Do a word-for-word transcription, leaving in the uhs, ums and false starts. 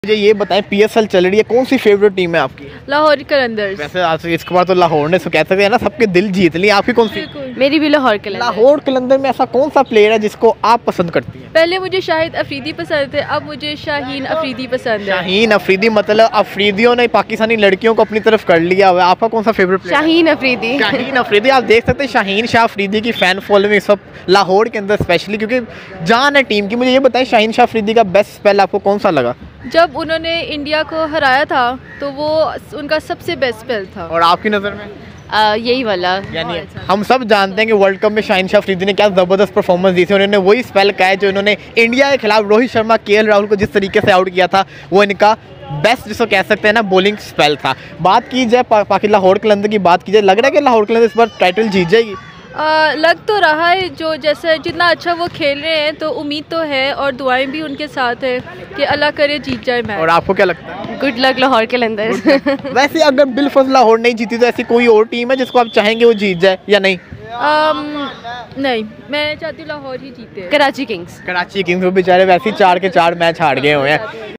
मुझे ये बताएं, पीएसएल चल रही है, कौन सी फेवरेट टीम है आपकी? लाहौर कलंदर्स। वैसे आज इसके बाद तो लाहौर ने कह सकते हैं ना सबके दिल जीत लिए, आपकी कौन सी? मेरी भी लाहौर कलंदर्स। लाहौर कलंदर में ऐसा कौन सा प्लेयर है जिसको आप पसंद करती हैं? पहले मुझे शाहिद अफरीदी पसंद थे, अब मुझे शाहीन अफरीदी पसंद है। शाहीन अफरीदी, मतलब अफरीदियों ने पाकिस्तानी लड़कियों को अपनी तरफ कर लिया हुआ है। आपका कौन सा फेवरेट प्लेयर? शाहीन अफरीदी। शाहीन अफरीदी, आप देख सकते हैं शाहीन शाह अफरीदी की फैन फॉलोइंग इस वक्त लाहौर के अंदर स्पेशली, क्योंकि जान है टीम की। मुझे ये बताएं, शाहीन शाह अफरीदी का बेस्ट स्पेल आपको कौन सा लगा? जब उन्होंने इंडिया को हराया था तो वो उनका सबसे बेस्ट स्पेल था। और आपकी नज़र में? आ, यही वाला। यानी हम सब जानते हैं कि वर्ल्ड कप में शाहीन शाह अफरीदी ने क्या ज़बरदस्त परफॉर्मेंस दी थी। उन्होंने वही स्पेल का है जो उन्होंने इंडिया के खिलाफ रोहित शर्मा, केएल राहुल को जिस तरीके से आउट किया था, वो इनका बेस्ट जिसको कह सकते हैं ना बॉलिंग स्पेल था। बात की जाए पा, पाकि लाहौर कलंदर की बात की जाए, लग रहा है कि लाहौर कलंदर इस बार टाइटल जीत जाएगी? आ, लग तो रहा है, जो जैसे जितना अच्छा वो खेल रहे हैं तो उम्मीद तो है और दुआएं भी उनके साथ है कि अल्लाह करे जीत जाए मैच। और आपको क्या लगता है? Good luck Lahore Qalandars. वैसे अगर बिलफर्ज लाहौर नहीं जीती तो ऐसी कोई और टीम है जिसको आप चाहेंगे वो जीत जाए या नहीं? um, नहीं, मैं चाहती हूँ लाहौर ही जीते। कराची किंग्स। कराची किंग्स वो बेचारे वैसे ही चार के चार मैच हार गए हुए हैं।